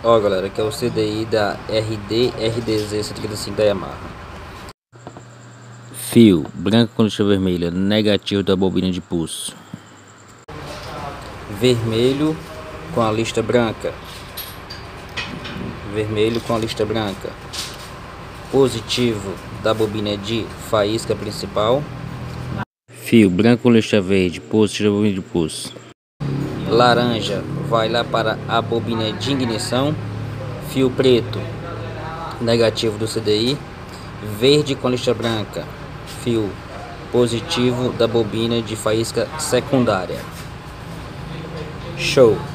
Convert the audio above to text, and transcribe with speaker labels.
Speaker 1: Ó galera, aqui é o CDI da RDZ 135 da Yamaha. Fio branco com lixa vermelha, negativo da bobina de pulso. Vermelho com a lista branca. Vermelho com a lista branca. Positivo da bobina de faísca principal. Fio branco com lixa verde, positivo da bobina de pulso. Laranja vai lá para a bobina de ignição. Fio preto, negativo do CDI. Verde com lixa branca, fio positivo da bobina de faísca secundária. Show!